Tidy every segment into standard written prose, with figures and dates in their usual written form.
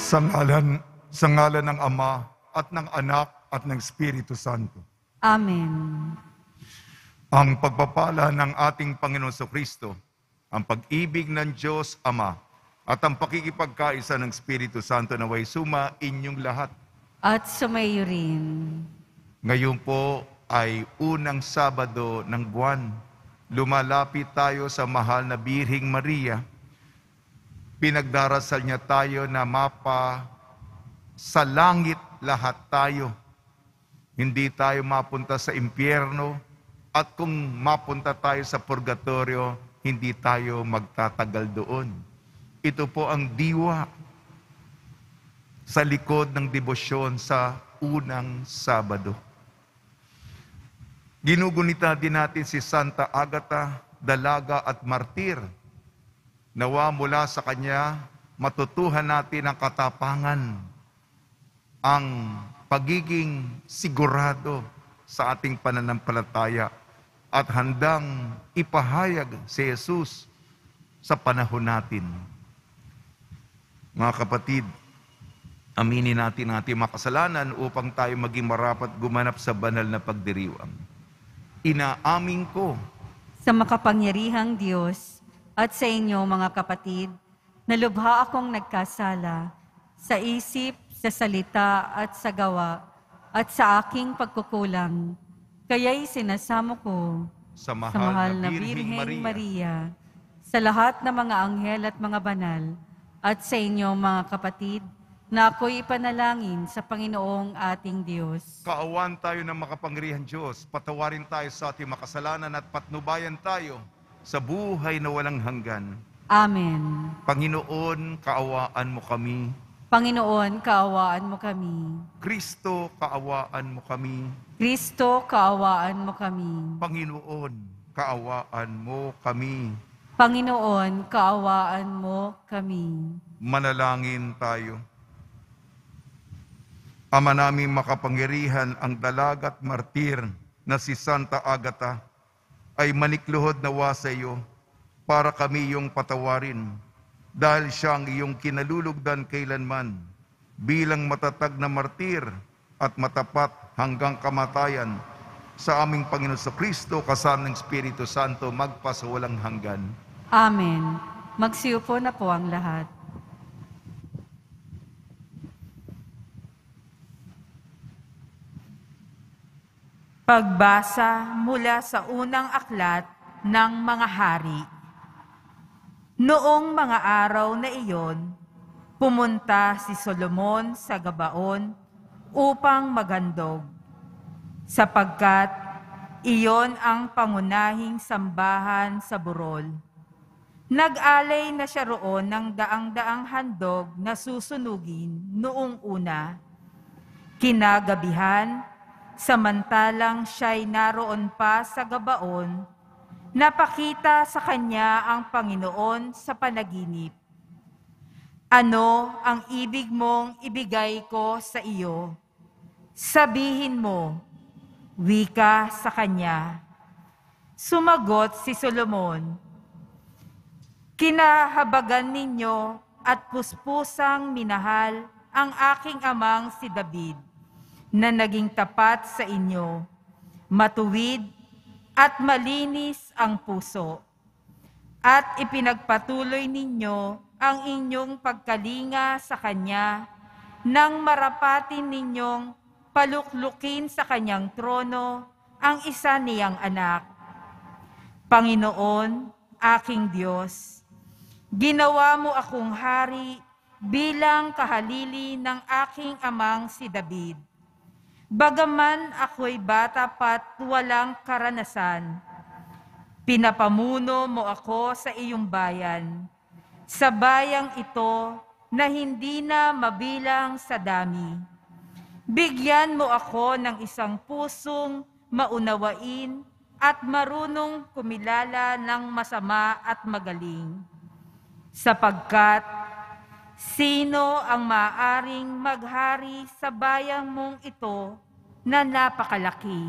Sa ngalan ng Ama at ng Anak at ng Espiritu Santo. Amen. Ang pagpapala ng ating Panginoon Kristo, ang pag-ibig ng Diyos Ama, at ang pakikipagkaisa ng Espiritu Santo naway suma inyong lahat. At sumayo rin. Ngayon po ay unang Sabado ng buwan. Lumalapit tayo sa mahal na Birheng Maria. Pinagdarasal niya tayo na sa langit lahat tayo. Hindi tayo mapunta sa impyerno, at kung mapunta tayo sa purgatorio, hindi tayo magtatagal doon. Ito po ang diwa sa likod ng debosyon sa unang Sabado. Ginugunita din natin si Santa Agata, dalaga at martir. Nawa mula sa kanya, matutuhan natin ang katapangan, ang pagiging sigurado sa ating pananampalataya at handang ipahayag si Jesus sa panahon natin. Mga kapatid, aminin natin ang ating makasalanan upang tayo maging marapat gumanap sa banal na pagdiriwang. Inaamin ko Sa makapangyarihang Diyos at sa inyo mga kapatid, na lubha akong nagkasala sa isip, sa salita at sa gawa at sa aking pagkukulang. Kaya'y sinasamo ko sa sa mahal na Birheng Maria, sa lahat ng mga anghel at mga banal, at sa inyo mga kapatid, na ako'y ipanalangin sa Panginoong ating Diyos. Kaawan tayo ng makapangyarihang Diyos, patawarin tayo sa ating makasalanan at patnubayan tayo sa buhay na walang hanggan. Amen. Panginoon, kaawaan mo kami. Panginoon, kaawaan mo kami. Kristo, kaawaan mo kami. Kristo, kaawaan mo kami. Panginoon, kaawaan mo kami. Panginoon, kaawaan mo kami. Manalangin tayo. Ama naming makapangyarihan, ang dalagat martir na si Santa Agata ay manikluhod nawa sa iyo para kami iyong patawarin dahil siya ang iyong kinalulugdan kailanman bilang matatag na martir at matapat hanggang kamatayan sa aming Panginoon Kristo kasama ng Espiritu Santo magpasawalang hanggan. Amen. Magsiupo na po ang lahat. Pagbasa mula sa unang aklat ng mga hari. Noong mga araw na iyon, pumunta si Solomon sa Gabaon upang maghandog, sapagkat iyon ang pangunahing sambahan sa burol. Nag-alay na siya roon ng daang-daang handog na susunugin noong una. Kinagabihan, samantalang siya'y naroon pa sa Gabaon, napakita sa kanya ang Panginoon sa panaginip. Ano ang ibig mong ibigay ko sa iyo? Sabihin mo, wika sa kanya. Sumagot si Solomon, kinahabagan ninyo at puspusang minahal ang aking amang si David, na naging tapat sa inyo, matuwid at malinis ang puso. At ipinagpatuloy ninyo ang inyong pagkalinga sa Kanya nang marapatin ninyong paluklukin sa Kanyang trono ang isa niyang anak. Panginoon, aking Diyos, ginawa mo akong hari bilang kahalili ng aking amang si David. Bagaman ako'y bata pa't walang karanasan, pinapamuno mo ako sa iyong bayan, sa bayang ito na hindi na mabilang sa dami. Bigyan mo ako ng isang pusong maunawain at marunong kumilala ng masama at magaling, sapagkat sino ang maaaring maghari sa bayang mong ito na napakalaki?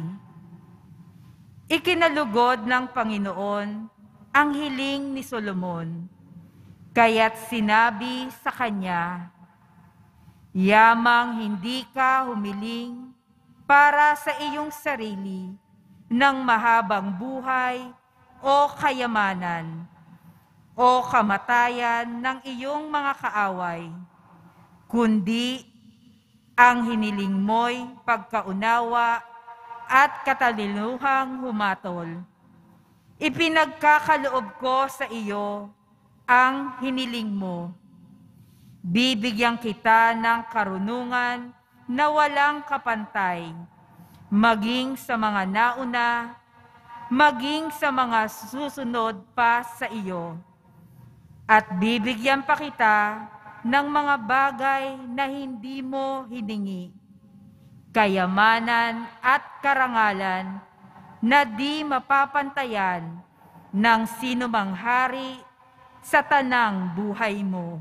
Ikinalugod ng Panginoon ang hiling ni Solomon, kaya't sinabi sa kanya, Yamang hindi ka humiling para sa iyong sarili ng mahabang buhay o kayamanan o kamatayan ng iyong mga kaaway, kundi ang hiniling mo'y pagkaunawa at katalinuhang humatol. Ipinagkakaloob ko sa iyo ang hiniling mo. Bibigyan kita ng karunungan na walang kapantay, maging sa mga nauna, maging sa mga susunod pa sa iyo. At bibigyan pa kita ng mga bagay na hindi mo hiningi, kayamanan at karangalan na di mapapantayan ng sinumang hari sa tanang buhay mo.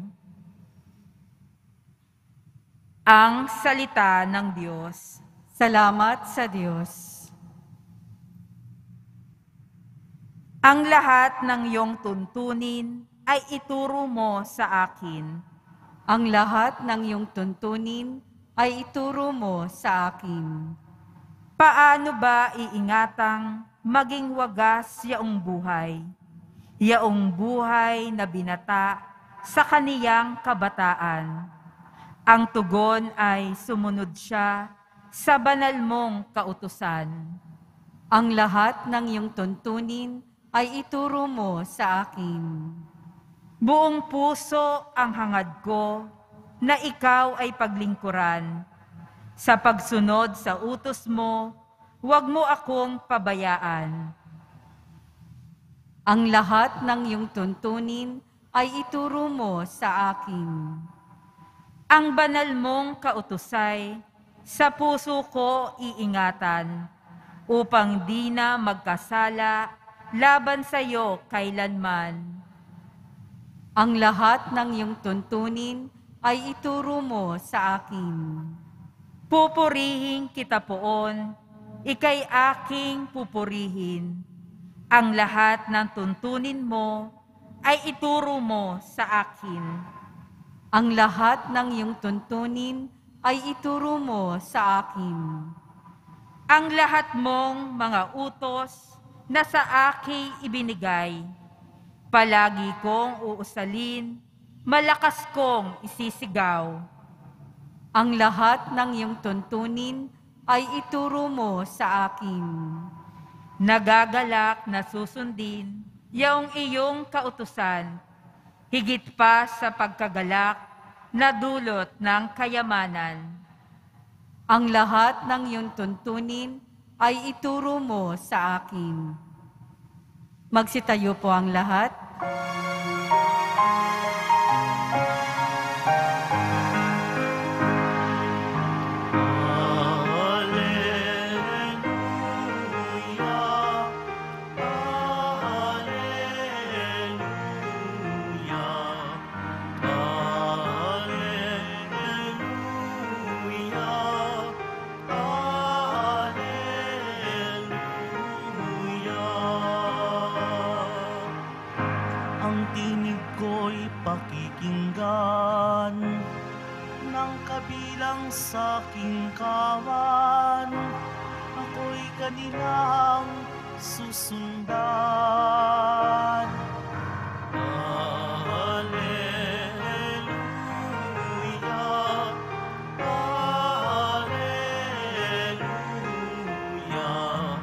Ang salita ng Diyos. Salamat sa Diyos. Ang lahat ng iyong tuntunin ay ituro mo sa akin. Ang lahat ng iyong tuntunin ay ituro mo sa akin. Paano ba iingatang maging wagas yaong buhay? Yaong buhay na binata sa kaniyang kabataan. Ang tugon ay sumunod siya sa banal mong kautusan. Ang lahat ng iyong tuntunin ay ituro mo sa akin. Buong puso ang hangad ko na ikaw ay paglingkuran. Sa pagsunod sa utos mo, huwag mo akong pabayaan. Ang lahat ng iyong tuntunin ay ituro mo sa akin. Ang banal mong kautusay, sa puso ko iingatan, upang di na magkasala laban sa iyo kailanman. Ang lahat ng iyong tuntunin ay ituro mo sa akin. Pupurihin kita poon, ika'y aking pupurihin. Ang lahat ng tuntunin mo ay ituro mo sa akin. Ang lahat ng iyong tuntunin ay ituro mo sa akin. Ang lahat mong mga utos na sa akin ibinigay, palagi kong uusalin, malakas kong isisigaw. Ang lahat ng iyong tuntunin ay ituro mo sa akin. Nagagalak na susundin yaong iyong kautusan, higit pa sa pagkagalak na dulot ng kayamanan. Ang lahat ng iyong tuntunin ay ituro mo sa akin. Magsitayo po ang lahat. Ang tinig ko'y pakikinggan ng kabilang sa aking kawan. Ako'y kanilang susundan. Alleluia, Alleluia,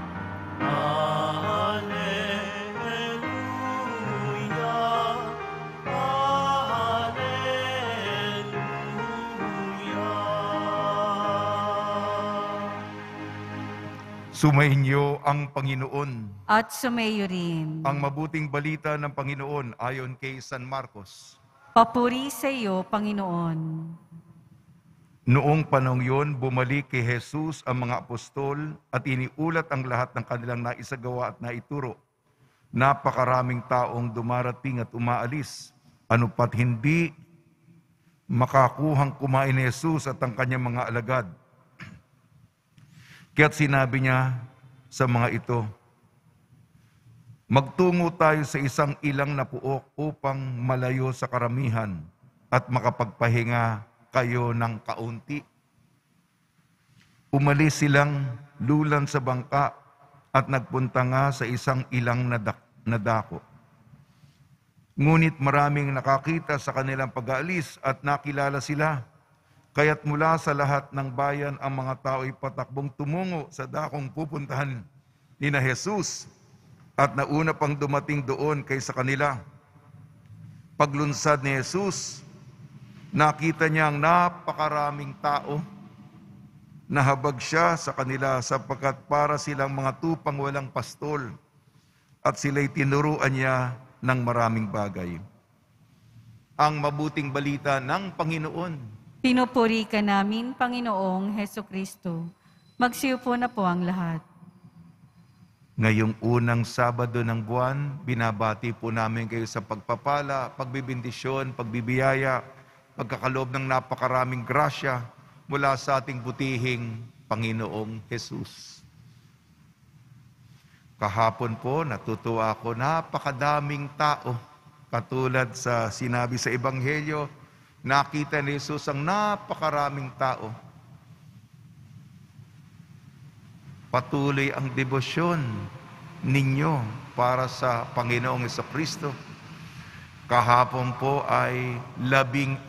Sumainyo ang Panginoon. At sumayo rin. Ang mabuting balita ng Panginoon ayon kay San Marcos. Papuri sa iyo, Panginoon. Noong panahong yun, bumalik kay Jesus ang mga apostol at iniulat ang lahat ng kanilang naisagawa at naituro. Napakaraming taong dumarating at umaalis. Ano pat hindi makakuhang kumain ni Jesus at ang kanyang mga alagad. Kaya't sinabi niya sa mga ito, magtungo tayo sa isang ilang na puok upang malayo sa karamihan at makapagpahinga kayo ng kaunti. Umalis silang lulan sa bangka at nagpunta nga sa isang ilang na dako. Ngunit maraming nakakita sa kanilang pag-aalis at nakilala sila. Kaya't mula sa lahat ng bayan ang mga tao ay patakbong tumungo sa dakong pupuntahan ni na Jesus at nauna pang dumating doon kaysa kanila. Paglunsad ni Jesus, nakita niya ang napakaraming tao. Nahabag siya sa kanila sapagkat para silang mga tupang walang pastol at sila'y tinuruan niya ng maraming bagay. Ang mabuting balita ng Panginoon. Pinupuri ka namin, Panginoong Hesukristo. Magsiupo na po ang lahat. Ngayong unang Sabado ng buwan, binabati po namin kayo sa pagpapala, pagbibindisyon, pagbibiyaya, pagkakaloob ng napakaraming grasya mula sa ating butihing Panginoong Jesus. Kahapon po, natutuwa ako, napakadaming tao. Katulad sa sinabi sa Ebanghelyo, nakita ni Jesus ang napakaraming tao. Patuloy ang debosyon ninyo para sa Panginoong Jesucristo. Kahapon po ay 16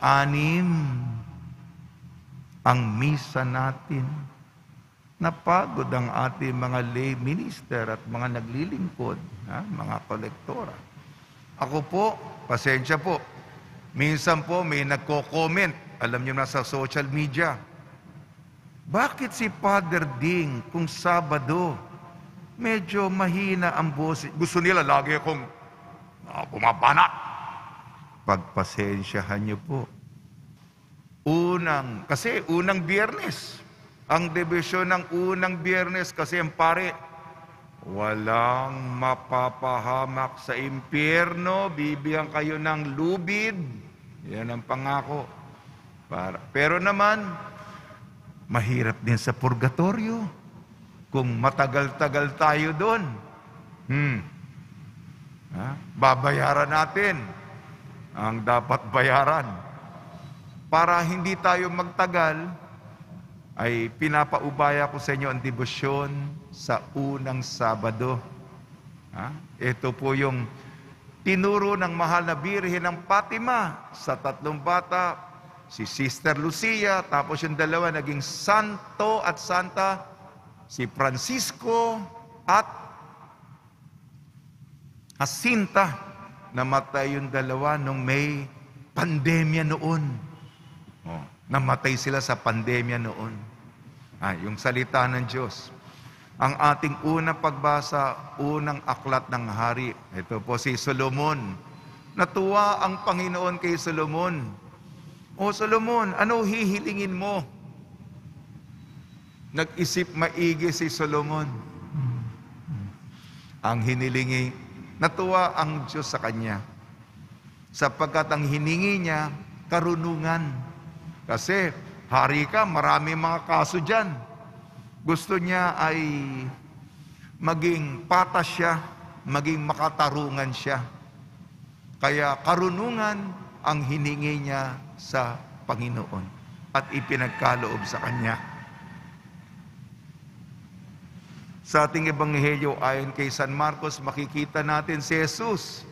ang misa natin. Napagod ang ating mga lay minister at mga naglilingkod, mga kolektora. Ako po, pasensya po, minsan po may nagko-comment, alam niyo na sa social media, bakit si Father Ding kung Sabado, medyo mahina ang boses? Gusto nila lagi akong bumabana. Pagpasensyahan niyo po. Kasi unang Biyernes, ang debisyon ng unang Biyernes kasi ang pare, walang mapapahamak sa impyerno, bibigyan kayo ng lubid. Yan ang pangako. Pero naman, mahirap din sa purgatorio. Kung matagal-tagal tayo doon, babayaran natin ang dapat bayaran. Para hindi tayo magtagal, ay pinapaubaya ko sa inyo ang debosyon sa unang Sabado. Ito po yung tinuro ng mahal na Birhen ng Fatima sa 3 bata, si Sister Lucia, tapos yung 2 naging santo at santa, si Francisco at Jacinta. Namatay yung 2 nung may pandemya noon. Namatay sila sa pandemya noon. Yung salita ng Diyos. Ang ating unang pagbasa, unang aklat ng hari. Ito po si Solomon. Natuwa ang Panginoon kay Solomon. O Solomon, ano hihilingin mo? Nag-isip maigi si Solomon. Ang hinilingi, natuwa ang Diyos sa kanya. Sapagkat ang hiningi niya, karunungan. Kasi hari ka, marami mga kaso dyan. Gusto niya ay maging patas siya, maging makatarungan siya. Kaya karunungan ang hiningi niya sa Panginoon at ipinagkaloob sa Kanya. Sa ating Ebanghelyo ayon kay San Marcos, makikita natin si Jesus.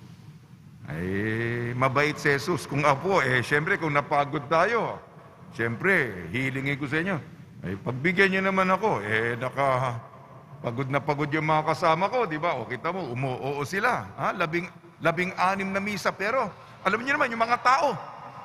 Ay, mabait si Jesus. Kung ako, syempre, kung napagod tayo, syempre, hilingin ko sa inyo, pagbigyan niyo naman ako, pagod na pagod yung mga kasama ko, di ba? O kita mo, umuoo sila. 16 na misa, pero alam niyo naman, yung mga tao,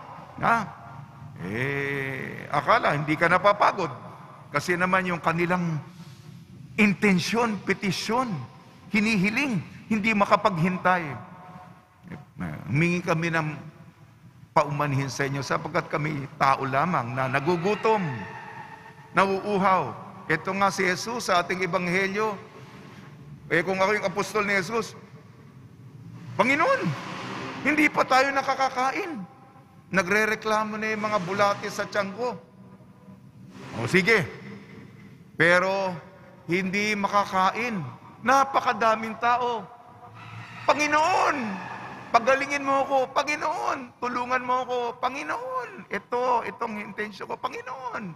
akala, hindi ka napapagod. Kasi naman yung kanilang intensyon, petisyon, hinihiling, hindi makapaghintay. Humingi kami ng paumanhin sa inyo sapagkat kami tao lamang na nagugutom, nauuhaw. Ito nga si Jesus sa ating Ebanghelyo. Kung ako yung apostol ni Jesus, Panginoon, hindi pa tayo nakakakain. Nagre-reklamo na yung mga bulate sa tiyan ko. O sige, pero hindi makakain. Napakadaming tao. Panginoon, Pagalingin mo ako, Panginoon. Tulungan mo ako, Panginoon. Itong intensyon ko, Panginoon.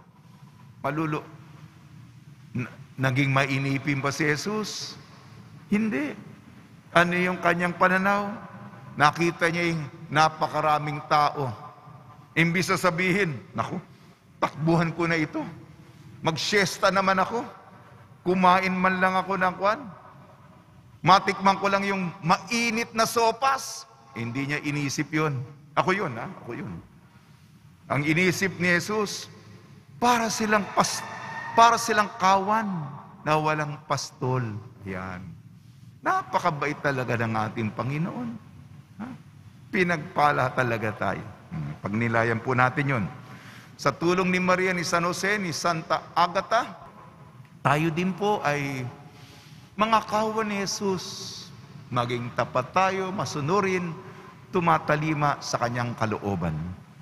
Naging mainipin ba si Jesus? Hindi. Ano yung kanyang pananaw? Nakita niya yung napakaraming tao. Imbis na sabihin, naku, takbuhan ko na ito. Mag-siesta naman ako. Kumain man lang ako ng kwan. Matikman ko lang yung mainit na sopas. Hindi niya inisip yun. Ako yun. Ang inisip ni Jesus, para silang kawan na walang pastol. Yan. Napakabait talaga ng ating Panginoon. Pinagpala talaga tayo. Pagnilayan po natin yun. Sa tulong ni Maria, ni San Jose, ni Santa Agata, tayo din po ay mga kawan ni Jesus. Maging tapat tayo, masunurin, tumatalima sa kanyang kalooban.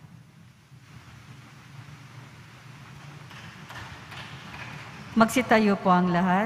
Magsitayo po ang lahat.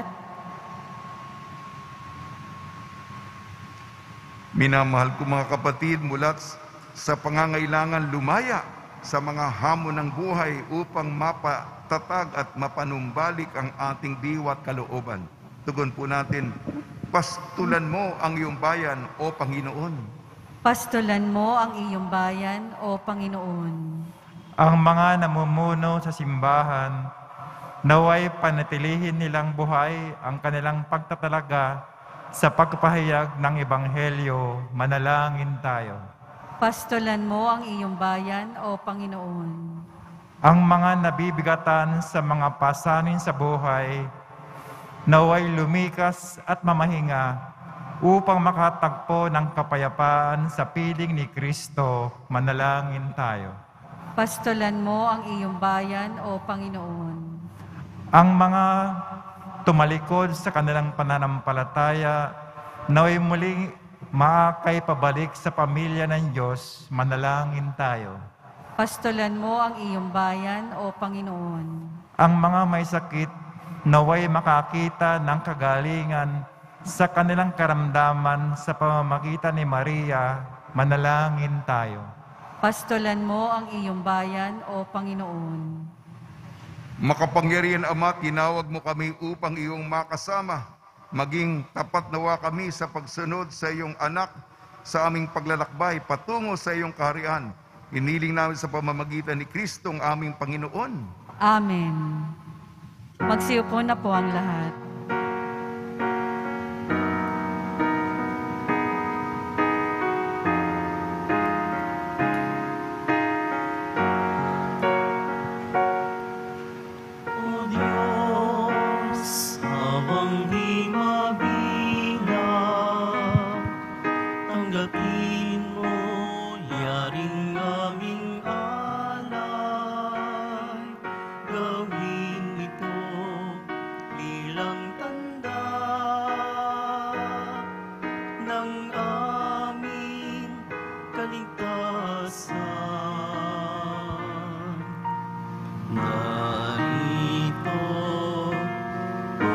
Minamahal ko mga kapatid, mula sa pangangailangan lumaya sa mga hamon ng buhay upang mapatatag at mapanumbalik ang ating diwa at kalooban. Tugon po natin, pastulan mo ang iyong bayan, O Panginoon. Pastulan mo ang iyong bayan, O Panginoon. Ang mga namumuno sa simbahan, naway panatilihin nilang buhay ang kanilang pagtatalaga sa pagpahayag ng Ebanghelyo. Manalangin tayo. Pastulan mo ang iyong bayan, O Panginoon. Ang mga nabibigatan sa mga pasanin sa buhay, naway lumikas at mamahinga upang makatagpo ng kapayapaan sa piling ni Kristo. Manalangin tayo. Pastulan mo ang iyong bayan, O Panginoon. Ang mga tumalikod sa kanilang pananampalataya, naway muling maakay pabalik sa pamilya ng Diyos. Manalangin tayo. Pastulan mo ang iyong bayan, O Panginoon. Ang mga may sakit, naway makakita ng kagalingan sa kanilang karamdaman sa pamamagitan ni Maria. Manalangin tayo. Pastulan mo ang iyong bayan, O Panginoon. Makapangyarihan Ama, tinawag mo kami upang iyong makasama. Maging tapat nawa kami sa pagsunod sa iyong anak sa aming paglalakbay patungo sa iyong kaharian. Iniling namin sa pamamagitan ni Kristo ang aming Panginoon. Amen. Magsiupo na po ang lahat. O Diyos, habang di mabilang, tanggapin mo yaring aming alay. Gawin ito bilang tanda ng aming kaligtasan. Narito, O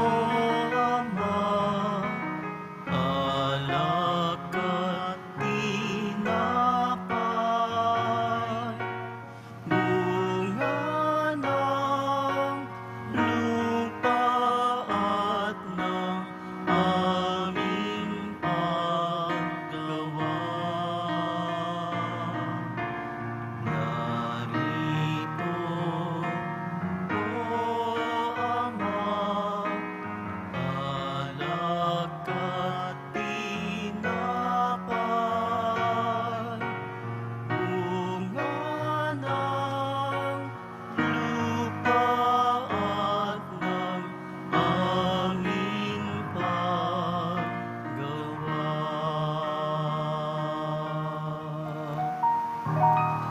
Ama, alak at tinapay, bunga ng lupa at ng aming paggawa. Narito, O Ama, alak at tinapay, bunga ng lupa at ng aming paggawa.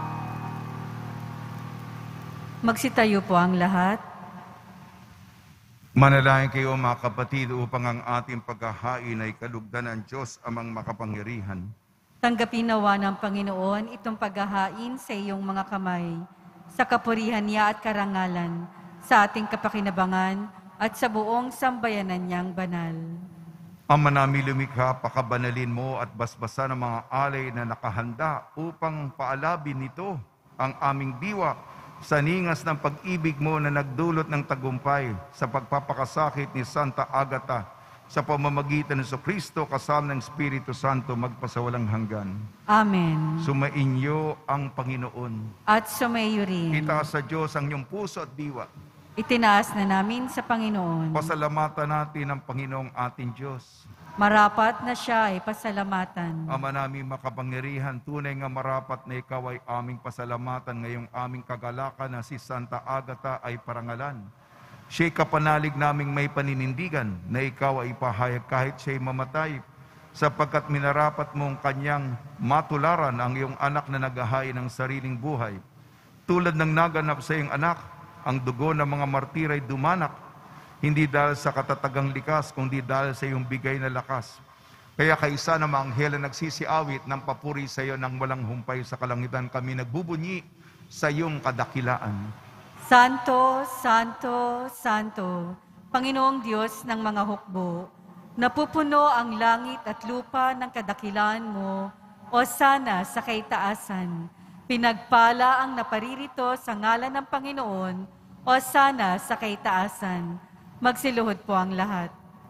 Magsitayo po ang lahat. Manalangin kayo mga kapatid upang ang ating paghahain ay kalugdan ng Diyos amang makapangyarihan. Tanggapin nawa ng Panginoon itong paghahain sa iyong mga kamay, sa kapurihan niya at karangalan, sa ating kapakinabangan at sa buong sambayanan niyang banal. Ama namin lumikha, pakabanalin mo at basbasan ng mga alay na nakahanda upang paalabin nito ang aming diwa sa ningas ng pag-ibig mo na nagdulot ng tagumpay sa pagpapakasakit ni Santa Agata sa pamamagitan ng Kristo kasama ng Espiritu Santo magpasawalang hanggan. Amen. Sumainyo ang Panginoon. At sumayo rin. Itaas sa Diyos ang iyong puso at diwa. Itinaas na namin sa Panginoon. Pasalamatan natin ang Panginoong ating Diyos. Marapat na siya ay pasalamatan. Ama namin makapangyarihan, tunay nga marapat na ikaw ay aming pasalamatan ngayong aming kagalakan na si Santa Agata ay parangalan. Siya'y kapanalig naming may paninindigan na ikaw ay ipahayag kahit siya'y mamatay, sapagkat minarapat mong kanyang matularan ang iyong anak na naghahain ng sariling buhay. Tulad ng naganap sa iyong anak, ang dugo ng mga martir ay dumanak, hindi dahil sa katatagang likas, kundi dahil sa iyong bigay na lakas. Kaya kaisa ng mga anghel na nagsisiawit ng papuri sa iyo nang walang humpay sa kalangitan, kami nagbubunyi sa iyong kadakilaan. Santo, Santo, Santo, Panginoong Diyos ng mga hukbo, napupuno ang langit at lupa ng kadakilaan mo, o sana sa kaitaasan. Pinagpala ang naparirito sa ngalan ng Panginoon, o sana sa kaitaasan. Magsiluhod po ang lahat.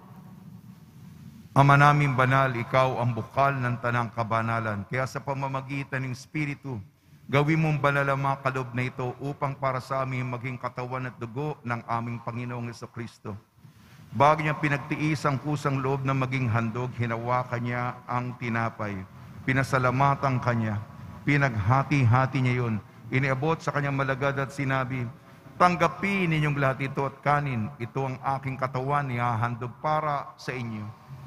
Ama naming banal, ikaw ang bukal ng tanang kabanalan. Kaya sa pamamagitan ng Espiritu, gawin mong banal ang mga kaloob na ito upang para sa amin maging katawan at dugo ng aming Panginoong Jesucristo. Bago niya pinagtiis ang pusang loob na maging handog, hinawakan niya ang tinapay. Pinasalamatan kanya. Pinaghati-hati niya yun. Iniabot sa kanyang malagad at sinabi, tanggapin ninyong lahat ito at kanin. Ito ang aking katawan, ihahandog para sa inyo.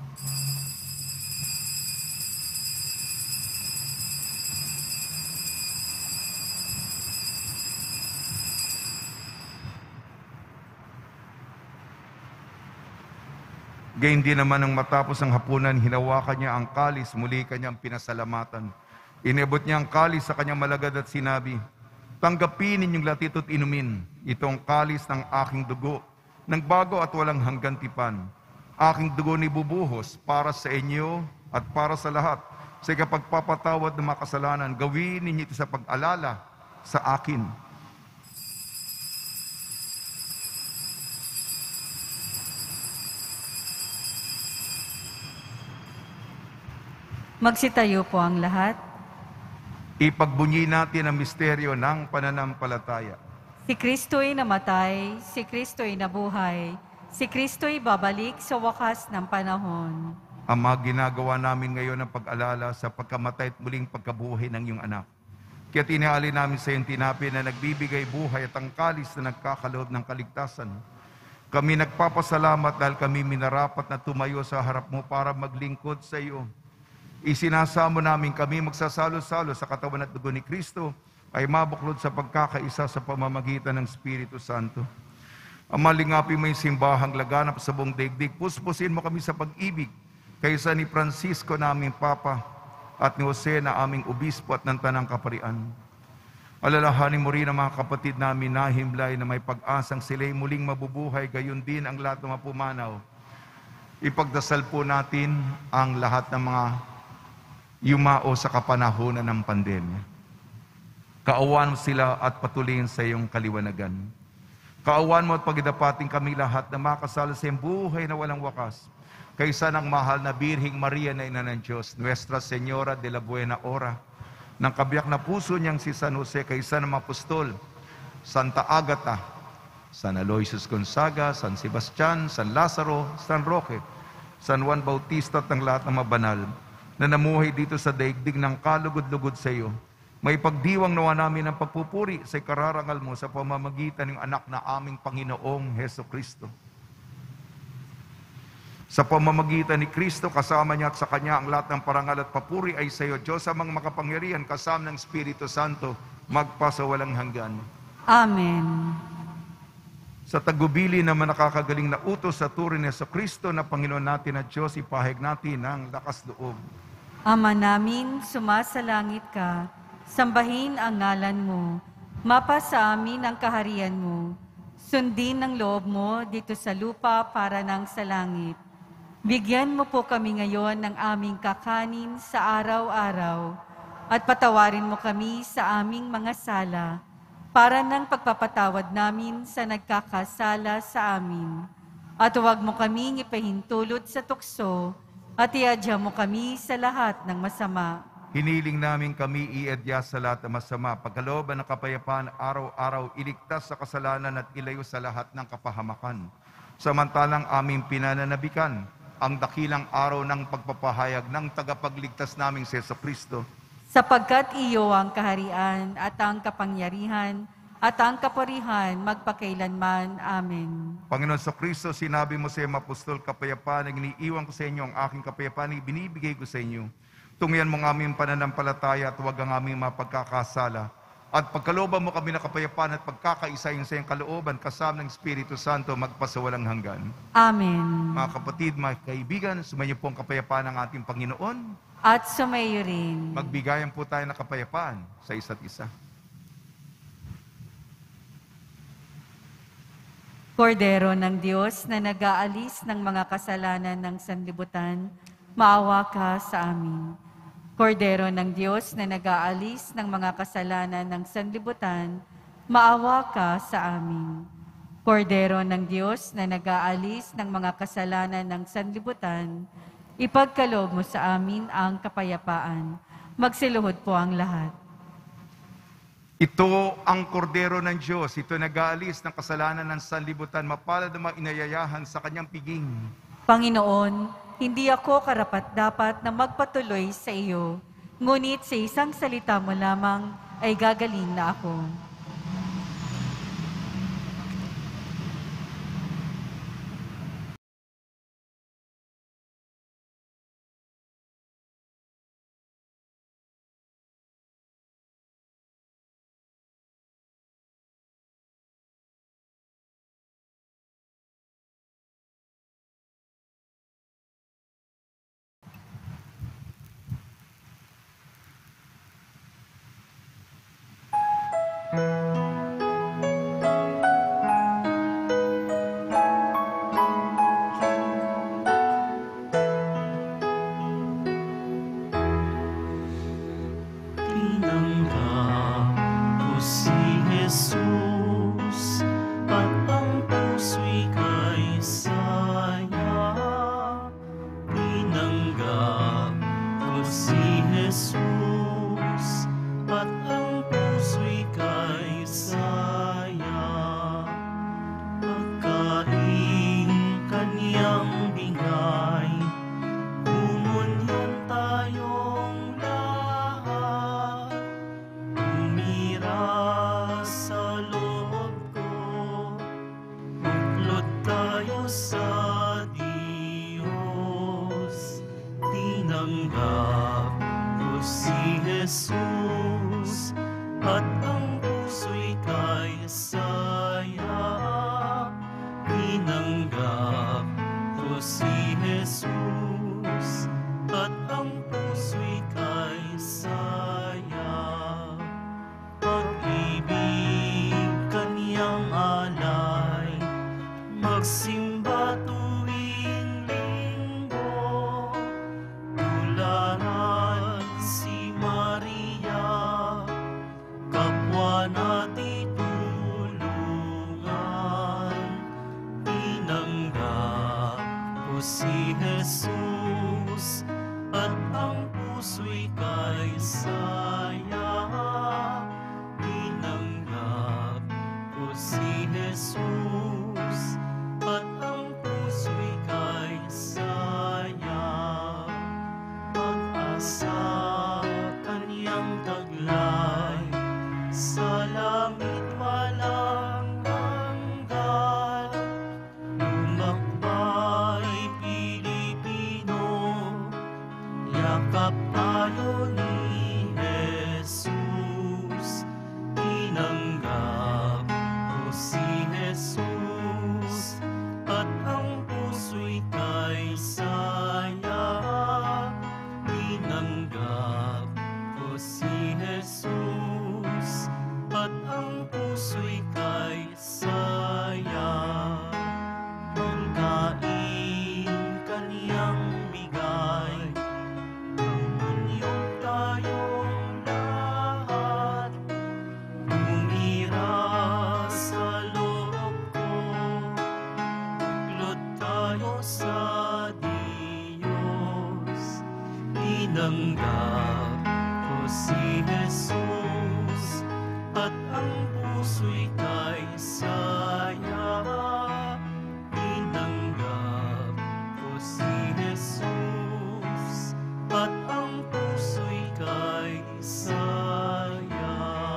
Gayun din naman nang matapos ang hapunan, hinawakan niya ang kalis, muli kanyang pinasalamatan. Inabot niya ang kalis sa kanyang malagad at sinabi, tanggapin ninyong lahat ito't inumin. Ito ang kalis ng aking dugo, ng bago at walang hanggan tipan. Aking dugo ni bubuhos para sa inyo at para sa lahat. Sa ikapagpapatawad ng mga kasalanan, gawin ninyo ito sa pag-alala sa akin. Magsitayo po ang lahat. Ipagbunyi natin ang misteryo ng pananampalataya. Si Kristo'y namatay, si Kristo'y nabuhay, si Kristo'y babalik sa wakas ng panahon. Ama, ginagawa namin ngayon ang pag-alala sa pagkamatay at muling pagkabuhay ng iyong anak. Kaya tinihali namin sa iyong tinapi na nagbibigay buhay at ang kalis na nagkakaloob ng kaligtasan. Kami nagpapasalamat dahil kami minarapat na tumayo sa harap mo para maglingkod sa iyo. Isinasamo namin kami magsasalo-salo sa katawan at dugo ni Kristo ay mabuklod sa pagkakaisa sa pamamagitan ng Espiritu Santo. Ama, lingapin mo yung simbahang laganap sa buong daigdig. Puspusin mo kami sa pag-ibig kaysa ni Francisco na aming Papa at ni Jose na aming Obispo at ng Tanang Kaparian. Alalahanin mo rin ang mga kapatid namin na himlay na may pag-asang sila'y muling mabubuhay, gayon din ang lahat ng mapumanaw. Ipagdasal po natin ang lahat ng mga yumao sa kapanahonan ng pandemya. Kaawan mo sila at patuloyin sa iyong kaliwanagan. Kaawan mo at pagidapating kami lahat na makasala sa iyong buhay na walang wakas. Kaysa ng mahal na Birhing Maria na Ina ng Diyos, Nuestra Señora de la Buena Hora, ng kabiyak na puso niyang si San Jose, kaysa ng apostol, Santa Agata, San Aloysius Gonzaga, San Sebastian, San Lazaro, San Roque, San Juan Bautista at ang lahat ng mabanal na namuhay dito sa daigdig ng kalugod-lugod sa iyo. May pagdiwang nawa namin ang pagpupuri sa ikararangal mo sa pamamagitan ng anak na aming Panginoong Heso Kristo. Sa pamamagitan ni Kristo, kasama niya at sa Kanya ang lahat ng parangal at papuri ay sa iyo, Diyos amang makapangyarihan, kasama ng Espiritu Santo, magpasawalang hanggan. Amen. Sa tagubili naman nakakagaling na utos sa turing ni Kristo na Panginoon natin at Diyos, ipahayag natin ang lakas loob. Ama namin, sumasalangit ka, sambahin ang ngalan mo, mapa sa amin ang kaharian mo, sundin ang loob mo dito sa lupa para nang sa langit. Bigyan mo po kami ngayon ng aming kakanin sa araw-araw at patawarin mo kami sa aming mga sala para ng pagpapatawad namin sa nagkakasala sa amin. At huwag mo kaming ipahintulot sa tukso at iadya mo kami sa lahat ng masama. Hiniling namin kami iadya sa lahat ng masama, pagkalooban ng kapayapaan araw-araw, iligtas sa kasalanan at ilayo sa lahat ng kapahamakan. Samantalang aming pinananabikan ang dakilang araw ng pagpapahayag ng tagapagligtas naming si Jesucristo. Sapagkat iyo ang kaharian at ang kapangyarihan at ang kapurihan magpakailanman. Amen. Panginoon sa Kristo, sinabi mo sa iyong apostol, kapayapaan ang iniiwan ko sa inyo, ang aking kapayapaan ay binibigay ko sa inyo. Tungyan mo ang aming pananampalataya at huwag ang aming mapagkakasala. At pagkalooban mo kami ng kapayapaan at pagkakaisayin sa iyong kalooban kasama ng Espiritu Santo magpasawalang hanggan. Amen. Mga kapatid, mga kaibigan, sumainyo po ang kapayapaan ng ating Panginoon. At sumayo rin. Magbigayan po tayo ng kapayapaan sa isa't isa. Kordero ng Diyos na nag-aalis ng mga kasalanan ng sanlibutan, maawa ka sa amin. Kordero ng Diyos na nag-aalis ng mga kasalanan ng sanlibutan, maawa ka sa amin. Kordero ng Diyos na nag-aalis ng mga kasalanan ng sanlibutan, ipagkaloob mo sa amin ang kapayapaan. Magsiluhod po ang lahat. Ito ang kordero ng Diyos. Ito nag-aalis ng kasalanan ng sanlibutan. Mapalad na mga inayayahan sa kanyang piging. Panginoon, hindi ako karapat-dapat na magpatuloy sa iyo, ngunit sa isang salita mo lamang ay gagaling na ako. Tinanggap ko si Jesus at ang puso'y kay saya. Tinanggap ko si Jesus at ang puso'y kay saya. Pagkain kaniyang bigay, umunyan tayong lahat. Tumira sa loob ko, buklod tayo sa Diyos. Tinanggap ko si Jesus at ang puso'y kay saya. Tinanggap ko si Jesus at ang puso'y kay saya. Pag-ibig kaniyang alay, magsimba tuwing linggo. Tularan si Maria, kapwa natin tulungan. Tinanggap ko si Jesus at ang puso'y kay saya. Tinanggap ko si Jesus at ang puso'y kay saya. Pag-asa kaniyang taglay, sa langit walang hanggan. Lumakbay Pilipino, yakap tayo ni Jesus. Tinanggap ko si Jesus at ang puso'y kay saya. Tinanggap ko si Jesus at ang puso'y kay saya. Pagkain kaniya si Jesus at ang puso'y kay saya. Tinanggap ko si Jesus at ang puso'y kay saya.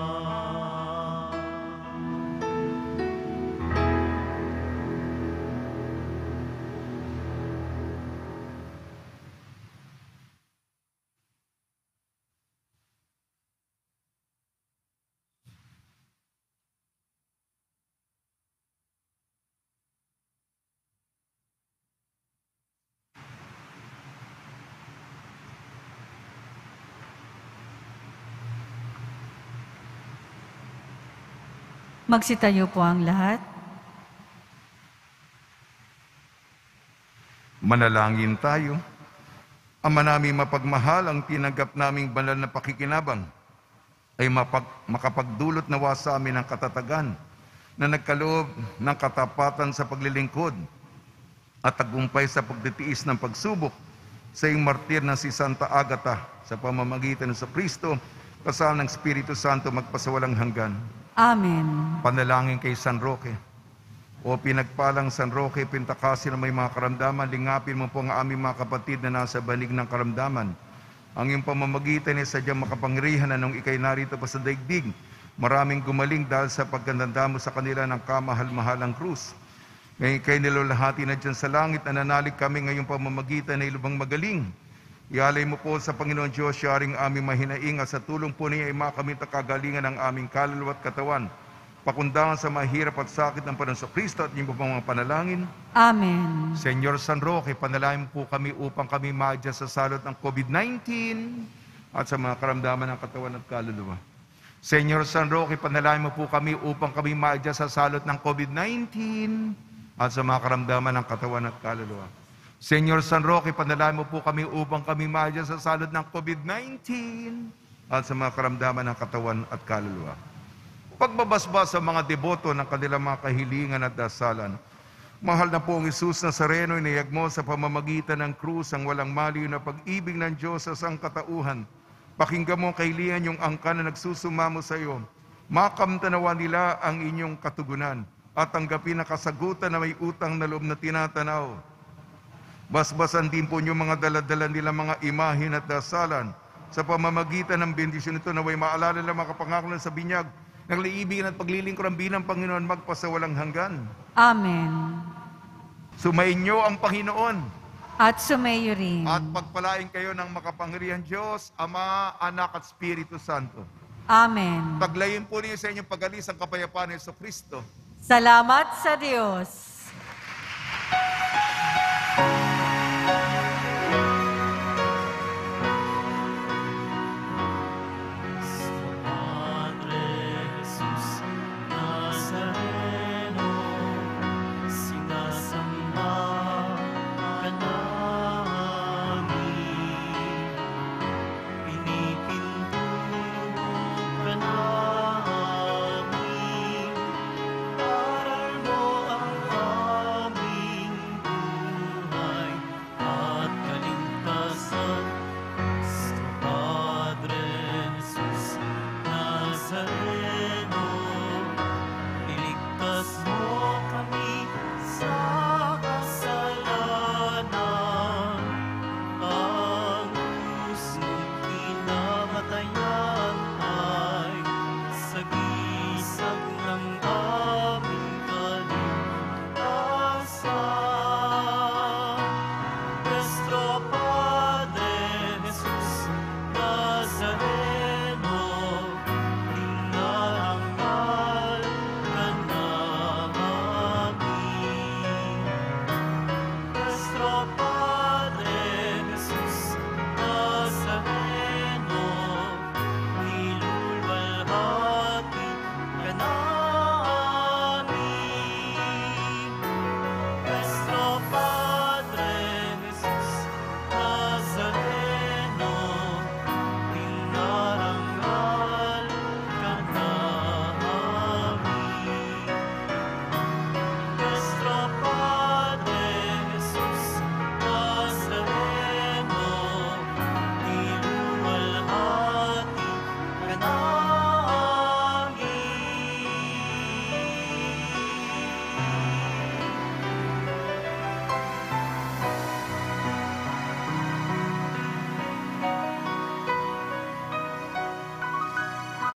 Magsitayo po ang lahat. Manalangin tayo. Ama namin mapagmahal, ang tinanggap naming banal na pakikinabang ay makapagdulot nawa sa amin ng katatagan na nagkaloob ng katapatan sa paglilingkod at tagumpay sa pagtitiis ng pagsubok sa iyong martir na si Santa Agata sa pamamagitan ng Kristo, kasal ng Espiritu Santo magpasawalang hanggan. Amen. Panalangin kay San Roque. O pinagpalang San Roque, Pintakasi na may mga karamdaman, lingapin mo po ang aming mga kapatid na nasa banig ng karamdaman. Ang iyong pamamagitan ay sadyang makapangyarihan na nung ikay narito pa sa daigdig. Maraming gumaling dahil sa pagkandanda mo sa kanila ng kamahal-mahalang krus. Ngayon ikay nilulahati na dyan sa langit, nananalig kami ngayong pamamagitan na ilubang magaling. Ialay mo po sa Panginoon Diyos, siyaring aming mahinaing at sa tulong po niya ay makamit ang kagalingan ng aming kaluluwa at katawan. Pakundangan sa mahirap at sakit ng Panginoon Kristo at inyong po mga panalangin. Amen. Senyor San Roque, panalangin po kami upang kami maadya sa salot ng COVID-19 at sa mga karamdaman ng katawan at kaluluwa. Senyor San Roque, panalangin mo po kami upang kami maadya sa salot ng COVID-19 at sa mga karamdaman ng katawan at kaluluwa. Senyor San Roque, panalangin mo po kami upang kami maadya sa salot ng COVID-19 at sa mga karamdaman ng katawan at kaluluwa. Pagbabasbas sa mga deboto ng kanilang mga kahilingan at dasalan, mahal na po ang Isus Nazareno, inayag mo sa pamamagitan ng krus ang walang maliw na pag-ibig ng Diyos sa sangkatauhan. Pakinggan mo ang kahilingan yung angkan na nagsusumamo sa iyo. Makamtanawa nila ang inyong katugunan at tanggapin ang kasagutan na may utang na loob na tinatanaw. Basbasan din po niyo mga daladala nila mga imahin at dasalan. Sa pamamagitan ng bendisyon nito, naway maalala ng mga kapangako sa binyag ng liibigin at paglilingkod ang binang Panginoon magpasawalang hanggan. Amen. Sumainyo ang Panginoon. At sumayo rin. At pagpalain kayo ng makapangyarihan Diyos, Ama, Anak at Espiritu Santo. Amen. Paglayin po niyo sa inyong pag-alis ang kapayapaan ni Kristo. Salamat sa Diyos.